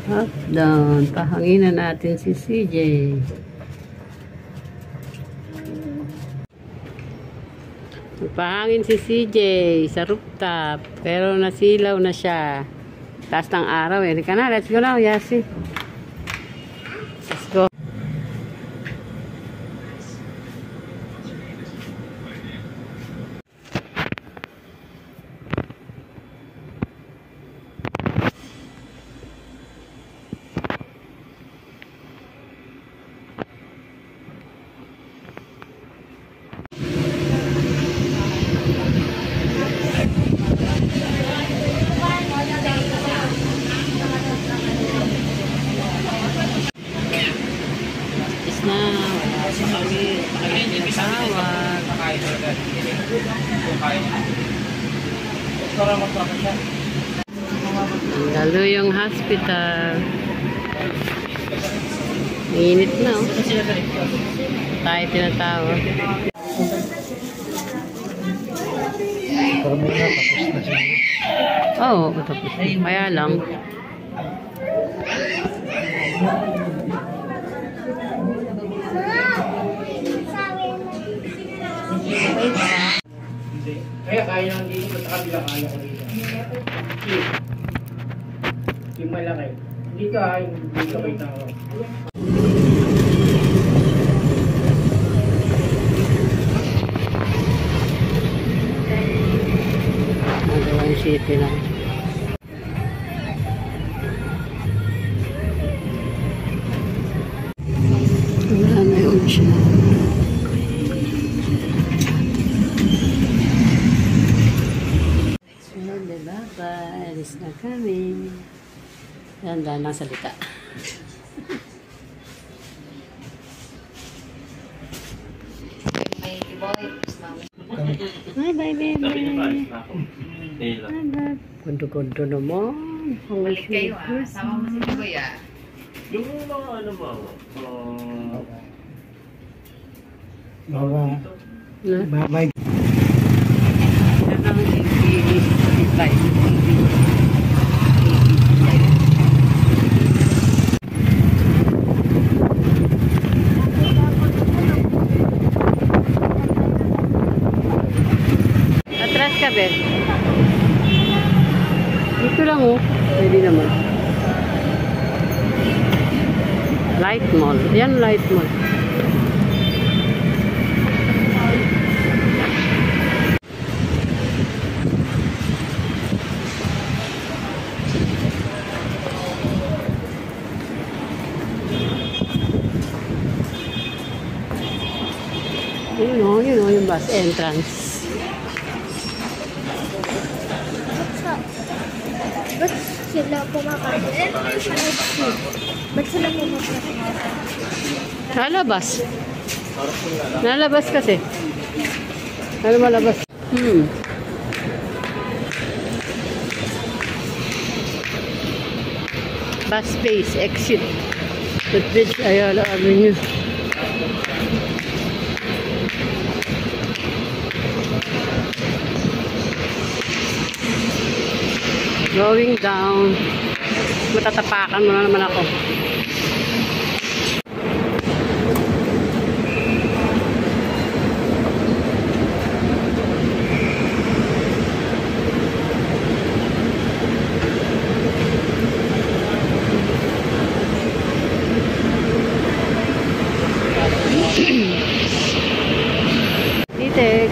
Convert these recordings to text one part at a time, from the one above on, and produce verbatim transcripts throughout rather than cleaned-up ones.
Up, down. Pahanginan natin si C J. Pahangin si C J sa rooftop. Pero nasilaw na siya. Taas ng araw eh. Halika na, let's go now, Yasi. Let's go. Lalo yung hospital. Init na oh. Tayo tinatawag. Oo, oh, tapos. Kaya lang. Kaya kaya lang dito, sa kabila kaya ko dito. Yung malaki. Dito ay, dito kayo tao. Magawang city lang. Wala na yung siya. Alis na kami. Dahan-dahan lang salita. Bye bye baby. Bye bye. Kundo-kundo naman. Balik kayo ah. Sama mo si Biboy ah. Yung mga ano ba? Baba. Bye-bye. Ano ang i-bye? Atras ka, Ben. Dito lang, oh. Pwede naman. Lightmall. Yan, Lightmall. Yun o, yun o, yung bus entrance. Ba't sila pumapasok? Ba't sila pumapasok? Nalabas. Nalabas kasi. Ano malabas? Hmm. Bus space, exit. Pitx, eyeirritation. Going down. Matatapakan mo na naman ako. pitx.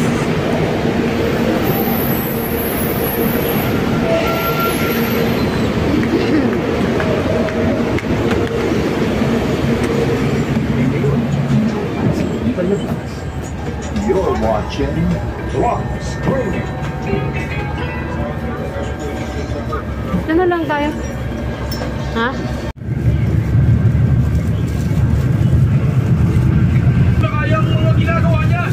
You're watching Vlog Streaming. Ito na lang tayo. Ha? Nakayang mga ginagawa niya!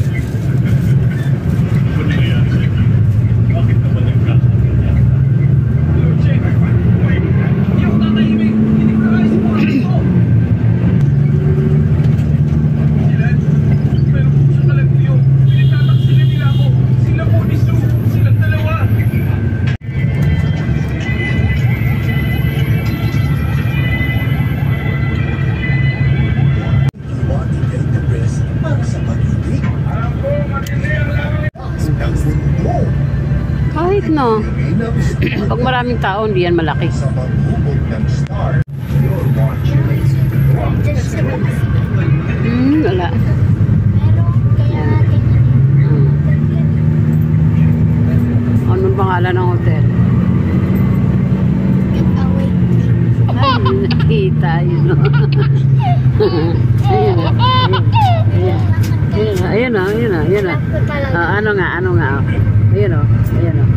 Bakit naman nagkasa? Hindi ako tatahimik! Hindi ko na kayo simulan ito! Sila, pero kung sa talagyo, pinagtataksilan nila ako. Sila po ni Sue, silang dalawa. no? Pag maraming tao, hindi yan malaki. Sa paghubog ng star, you're watching Rock Screening. Hmm, wala. Meron kaya natin Hmm. Anong pangalan ng hotel? get away. Ay, nakita yun, no? Ayun, ayun, ayun, ayun, ayun, ayun, ayun. Ah, ano nga, ano nga, oh. Ayun, oh, ayun, oh.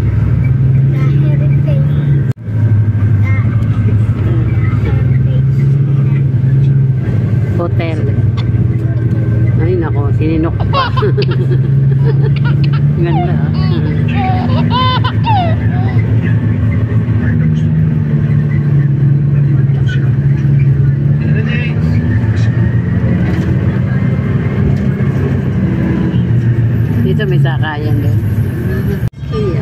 Hotel. Ay, nako, sininok pa. Ganda, oh. Dito may sakayan din. Iya.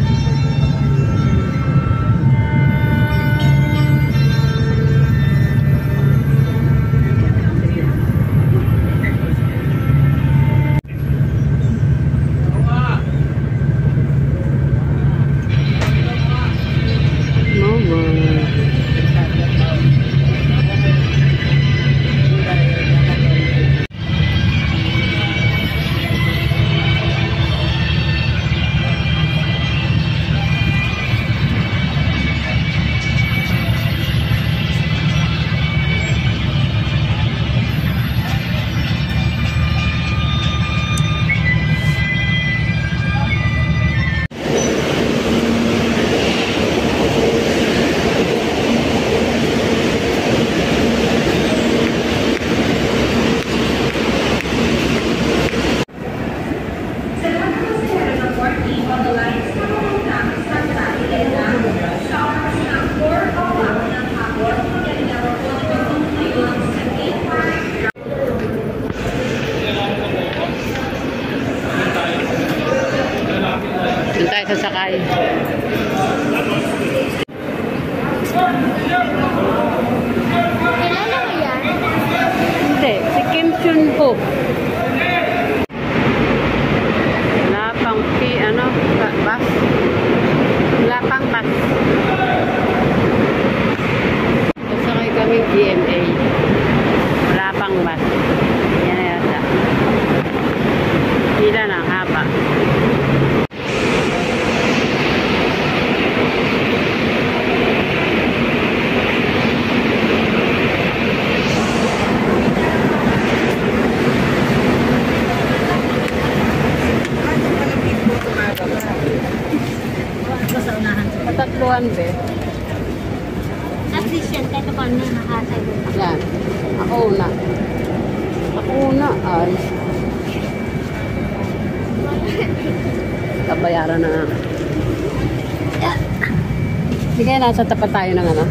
Doon tayo sasakay. Kilala mo yan? Hindi, si Kim Chun Ho. Wala pang pi, ano, ba- bus. Wala pang bus. Sasakay kami G M A. Wala pang bus. Yan na yata. Pila na, haba. Patatluhan, be. At least yan, kahit paano nakasagot. Yan. Ako una. Ako una. Ay. Kabayaran na nga. Sige, nasa tapat tayo ng ano.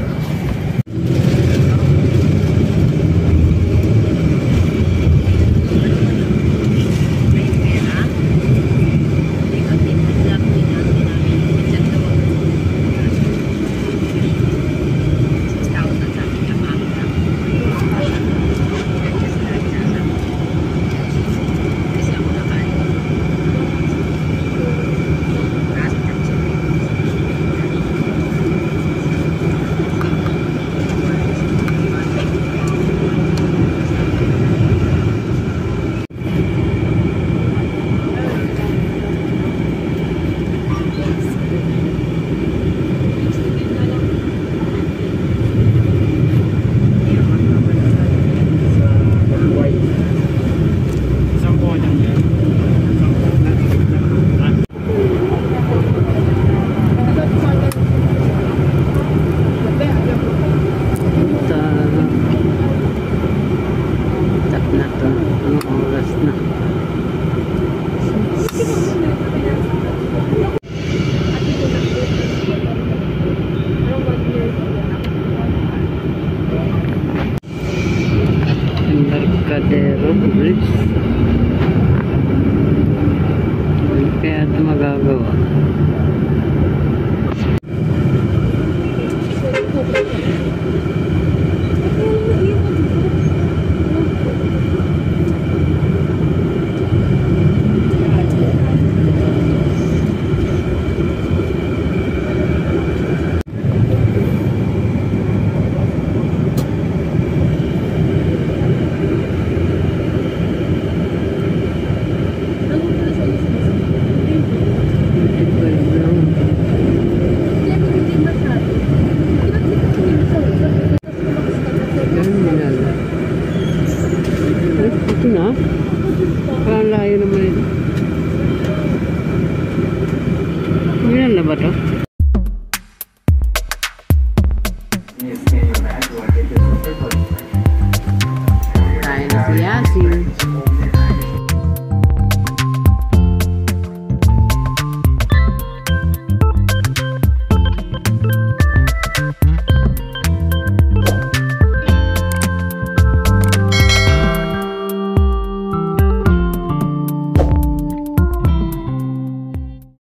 Embarcadero Bridge. Kaya ito magagawa.